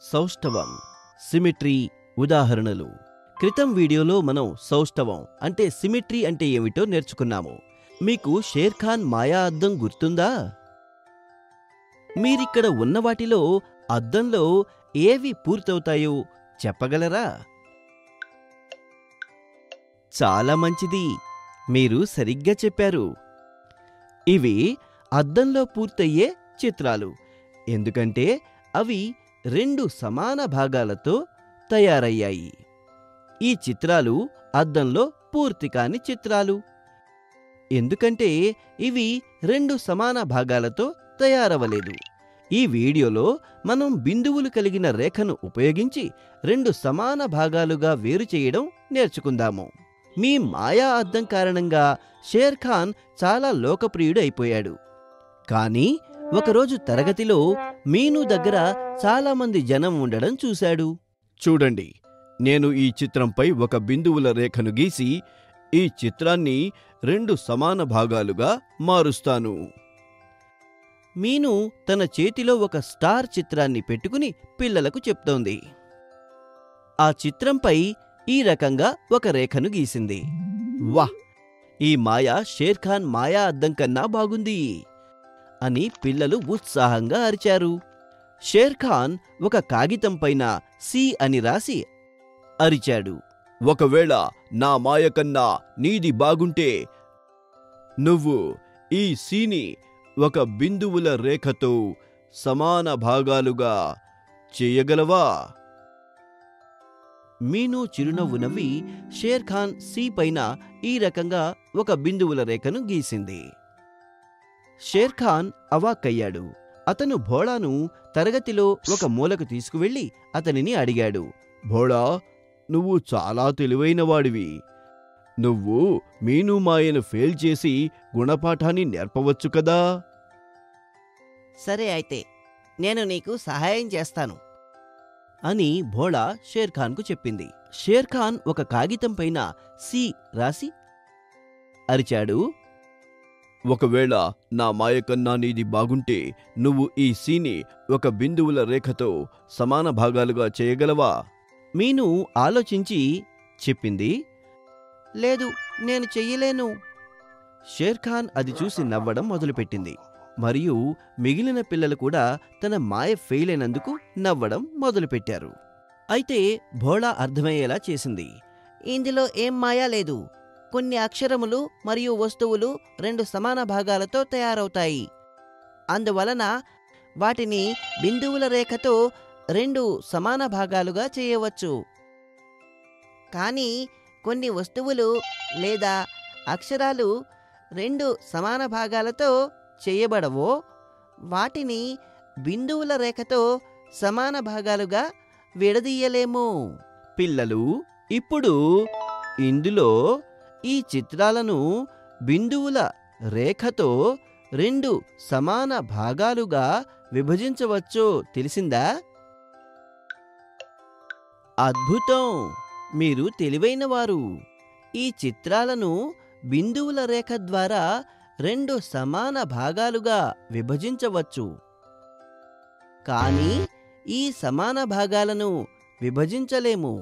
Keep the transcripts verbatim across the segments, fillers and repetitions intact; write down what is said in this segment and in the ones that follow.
సౌష్ఠవం, symmetry ఉదాహరణలు. క్రితం వీడియోలో మనం సౌష్ఠవం అంటే సిమెట్రీ అంటే ఏమిటో నేర్చుకున్నాము. మీకు షేర్ ఖాన్ మాయా అద్దం గుర్తుందా? మీరిక్కడ ఉన్న వాటిలో అద్దంలో ఏవి పూర్తవుతాయో చెప్పగలరా? చాలా మంచిది, మీరు సరిగ్గా చెప్పారు. ఇవి అద్దంలో పూర్తయ్యే చిత్రాలు, ఎందుకంటే అవి రెండు సమాన భాగాలతో తయారయ్యాయి. ఈ చిత్రాలు అద్దంలో పూర్తి కాని చిత్రాలు, ఎందుకంటే ఇవి రెండు సమాన భాగాలతో తయారవలేదు. ఈ వీడియోలో మనం బిందువులు కలిగిన రేఖను ఉపయోగించి రెండు సమాన భాగాలుగా వేరు చేయడం నేర్చుకుందాము. మీ మాయా అద్దం కారణంగా షేర్ ఖాన్ చాలా లోకప్రియుడు అయిపోయాడు. కానీ ఒకరోజు తరగతిలో మీను దగ్గర చాలామంది జనం ఉండడం చూశాడు. చూడండి, నేను ఈ చిత్రంపై ఒక బిందువుల రేఖను గీసి ఈ చిత్రాన్ని రెండు సమాన భాగాలుగా మారుస్తాను. మీను తన చేతిలో ఒక స్టార్ చిత్రాన్ని పెట్టుకుని పిల్లలకు చెప్తోంది. ఆ చిత్రంపై ఈ రకంగా ఒక రేఖను గీసింది. వాహ్, ఈ మాయ షేర్ ఖాన్ మాయా అద్దం కన్నా బాగుంది అని పిల్లలు ఉత్సాహంగా అరిచారు. షేర్ ఖాన్ ఒక కాగితం పైన సి అని రాసి అరిచాడు. ఒకవేళ నా మాయ కన్నా నీది బాగుంటే నువ్వు ఈ సీని ఒక బిందువుల రేఖతో సమాన భాగాలుగా చేయగలవా? మీను చిరునవ్వు నవ్వి షేర్ ఖాన్ సి పైన ఈ రకంగా ఒక బిందువుల రేఖను గీసింది. షేర్ ఖాన్ అవాక్కయ్యాడు. అతను భోళాను తరగతిలో ఒక మూలకు తీసుకువెళ్లి అతనిని అడిగాడు. భోళా, నువ్వు చాలా తెలివైనవాడివి. నువ్వు మీను మాయను ఫెయిల్ చేసి గుణపాఠాన్ని నేర్పవచ్చు కదా? సరే, అయితే నేను నీకు సహాయం చేస్తాను అని భోళా షేర్ ఖాన్కు చెప్పింది. షేర్ ఖాన్ ఒక కాగితం పైన సి రాసి అరిచాడు. ఒకవేళ నా మాయ కన్నా నీది బాగుంటే నువ్వు ఈ సీని ఒక బిందువుల రేఖతో సమాన భాగాలుగా చేయగలవా? మీను ఆలోచించి చెప్పింది. లేదు, నేను చెయ్యలేను. షేర్ ఖాన్ అది చూసి నవ్వడం మొదలుపెట్టింది. మరియు మిగిలిన పిల్లలు కూడా తన మాయ ఫెయిల్ అయినందుకు నవ్వడం మొదలుపెట్టారు. అయితే భోళా అర్థమయ్యేలా చేసింది. ఇందులో ఏం మాయా లేదు. కొన్ని అక్షరములు మరియు వస్తువులు రెండు సమాన భాగాలతో తయారవుతాయి. అందువలన వాటిని బిందువుల రేఖతో రెండు సమాన భాగాలుగా చేయవచ్చు. కానీ కొన్ని వస్తువులు లేదా అక్షరాలు రెండు సమాన భాగాలతో చేయబడవో వాటిని బిందువుల రేఖతో సమాన భాగాలుగా విడదీయలేము. పిల్లలు, ఇప్పుడు ఇందులో ఈ చిత్రాలను బిందువుల రేఖతో రెండు సమాన భాగాలుగా విభజించవచ్చో తెలిసిందా? అద్భుతం, మీరు తెలివైనవారు. ఈ చిత్రాలను బిందువుల రేఖ ద్వారా రెండు సమాన భాగాలుగా విభజించవచ్చు. కానీ ఈ సమాన భాగాలను విభజించలేము.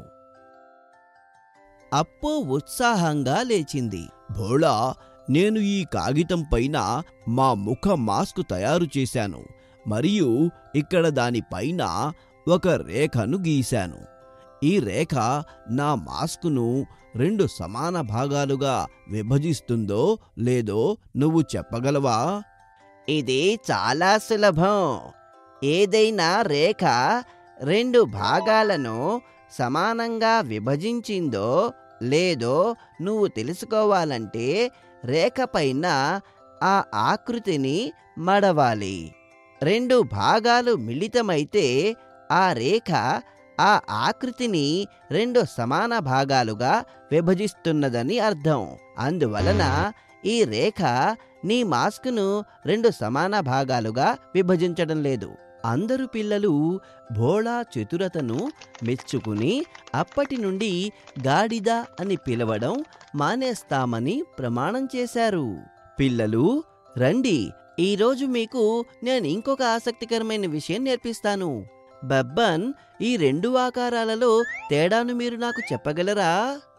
అప్పు ఉత్సాహంగా లేచింది. భోళా, నేను ఈ కాగితం పైన మా ముఖ మాస్క్ తయారు చేశాను మరియు ఇక్కడ దానిపైన ఒక రేఖను గీశాను. ఈ రేఖ నా మాస్కును రెండు సమాన భాగాలుగా విభజిస్తుందో లేదో నువ్వు చెప్పగలవా? ఇది చాలా సులభం. ఏదైనా రేఖ రెండు భాగాలను సమానంగా విభజించిందో లేదో నువ్వు తెలుసుకోవాలంటే రేఖ పైన ఆ ఆకృతిని మడవాలి. రెండు భాగాలు మిళితమైతే ఆ రేఖ ఆ ఆకృతిని రెండు సమాన భాగాలుగా విభజిస్తున్నదని అర్థం. అందువలన ఈ రేఖ నీ మాస్క్ను రెండు సమాన భాగాలుగా విభజించడం లేదు. అందరు పిల్లలు భోళా చతురతను మెచ్చుకుని అప్పటి నుండి గాడిద అని పిలవడం మానేస్తామని ప్రమాణం చేశారు. పిల్లలు రండి, ఈరోజు మీకు నేను ఇంకొక ఆసక్తికరమైన విషయం నేర్పిస్తాను. బబ్బన్, ఈ రెండు ఆకారాలలో తేడాను మీరు నాకు చెప్పగలరా?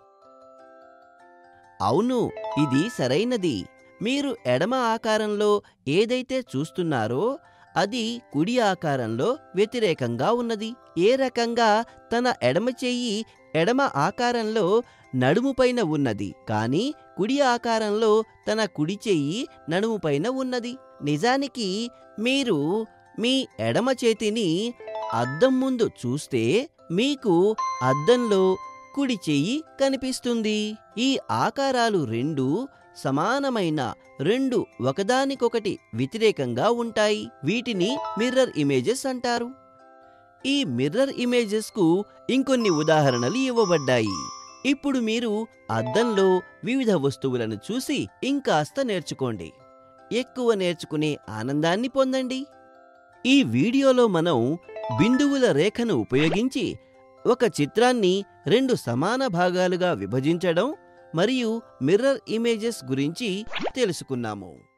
అవును, ఇది సరైనది. మీరు ఎడమ ఆకారంలో ఏదైతే చూస్తున్నారో అది కుడి ఆకారంలో వ్యతిరేకంగా ఉన్నది. ఏ రకంగా తన ఎడమ చెయ్యి ఎడమ ఆకారంలో నడుముపైన ఉన్నది, కానీ కుడి ఆకారంలో తన కుడి చెయ్యి నడుముపైన ఉన్నది. నిజానికి మీరు మీ ఎడమ చేతిని అద్దం ముందు చూస్తే మీకు అద్దంలో కుడి చెయ్యి కనిపిస్తుంది. ఈ ఆకారాలు రెండు సమానమైన, రెండు ఒకదానికొకటి వ్యతిరేకంగా ఉంటాయి. వీటిని మిర్రర్ ఇమేజెస్ అంటారు. ఈ మిర్రర్ ఇమేజెస్కు ఇంకొన్ని ఉదాహరణలు ఇవ్వబడ్డాయి. ఇప్పుడు మీరు అద్దంలో వివిధ వస్తువులను చూసి ఇంకాస్త నేర్చుకోండి. ఎక్కువ నేర్చుకునే ఆనందాన్ని పొందండి. ఈ వీడియోలో మనం బిందువుల రేఖను ఉపయోగించి ఒక చిత్రాన్ని రెండు సమాన భాగాలుగా విభజించడం మరియు మిర్రర్ ఇమేజెస్ గురించి తెలుసుకున్నాము.